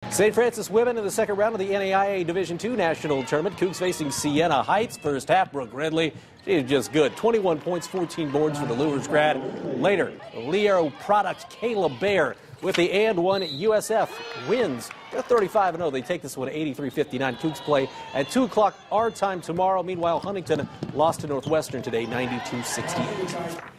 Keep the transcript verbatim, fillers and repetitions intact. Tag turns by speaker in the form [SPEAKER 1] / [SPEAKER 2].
[SPEAKER 1] Saint Francis women in the second round of the N A I A Division two National Tournament. Cougs facing Siena Heights. First half, Brooke Ridley. She is just good. twenty-one points, fourteen boards for the Lures grad. Later, Leo product Kayla Bear with the and one. U S F wins. They're thirty-five and oh. They take this one eighty-three fifty-nine. Cougs play at two o'clock our time tomorrow. Meanwhile, Huntington lost to Northwestern today ninety-two sixty-eight.